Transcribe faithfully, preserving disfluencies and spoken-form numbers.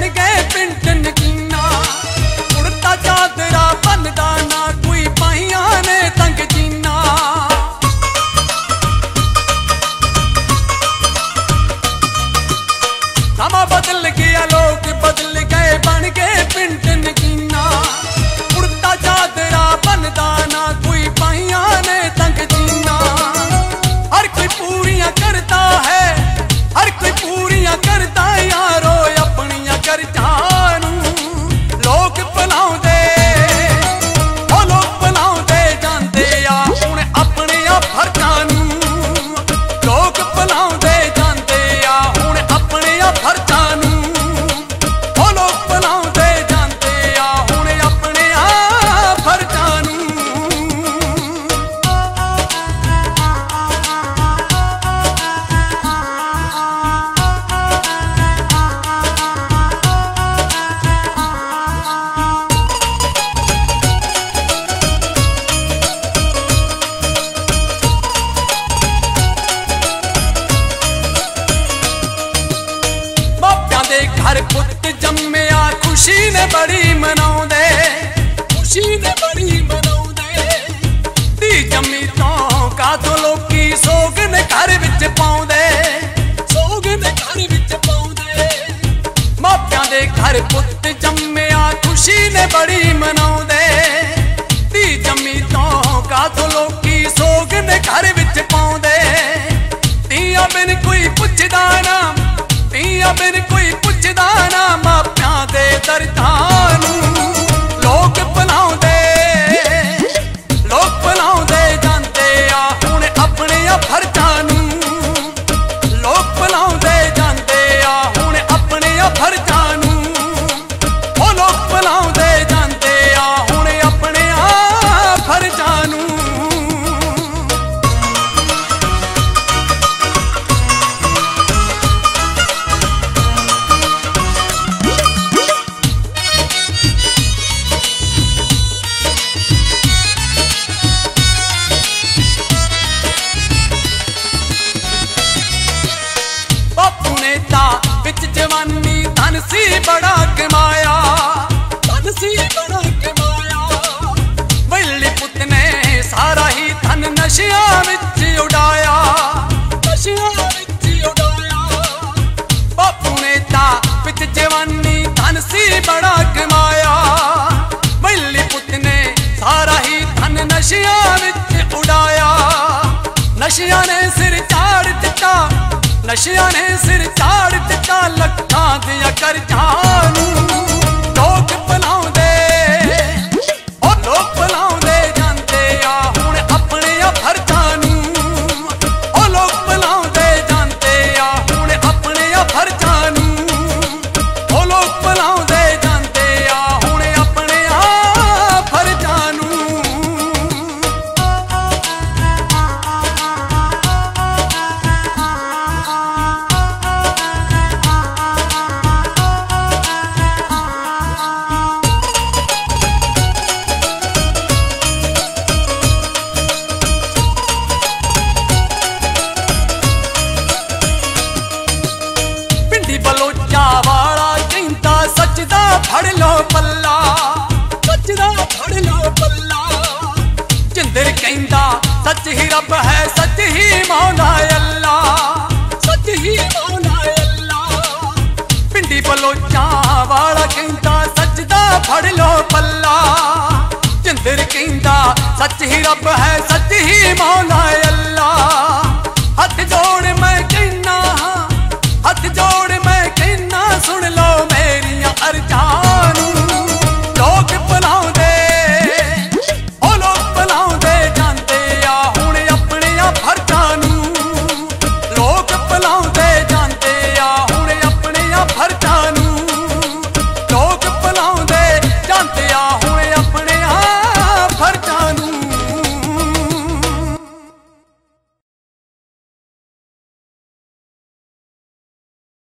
बन गए पिंड नगीना। उड़ता चादरा बनदा ना कोई पाइया ने तंग जीना। समा बदल गया लोग बदल गए बन गए पिंड नगीना। उड़ता चादरा बनदा ना कोई पाइया ने तंग जीना। हर कोई पूरियां करता है, हर कोई पूरियां करता यारो अपनियां करजां नूं। लोग भुलाउंदे ओ लोग भुलाउंदे जांदे आ हुण अपने फर्जां नूं। लोग भुलाउंदे जांदे आ हुण अपने फर्जां नूं। ओ लोग भुलाउंदे जांदे आ हुण अपने फर्जां नूं। घर पुत जम्मिया खुशी ने बड़ी मनाउंदे, खुशी ने बड़ी मनाउंदे। धी जम्मी तो कादों लोकी सोग ने घर विच पाउंदे, सोग ने घर विच पाउंदे। मापियां दे घर पुत जम्मिया खुशी ने बड़ी मनाउंदे। धी जम्मी तो कादों लोकी सोग ने घर विच पाउंदे। धीआं बिन कोई पुछदा ना, धीआं बिन कोई पुछदा ना मापियां दे दर्दां नूं। लोग भुलाउंदे लोग भुलाउंदे जांदे आ हुण अपने फर्जां नूं। लोग भुलाउंदे जांदे आ हुण अपने फर्जां नूं। ओ लोग भुलाउंदे जांदे आ हुण अपने फर्जां नूं। बिच जवानी धन सी बड़ा कमाया, धन सी बड़ा कमाया। वैली पुत ने सारा ही धन नशियां विच उड़ाया, नशियां विच उड़ाया। बापू ने ता बिच जवानी धन सी बड़ा कमाया। वैली पुत ने सारा ही धन नशियां विच उड़ाया। नशियां ने सिर चाड़ दिता, नशियां ने सिर चाड़ दिता लखां दियां करजां नूं।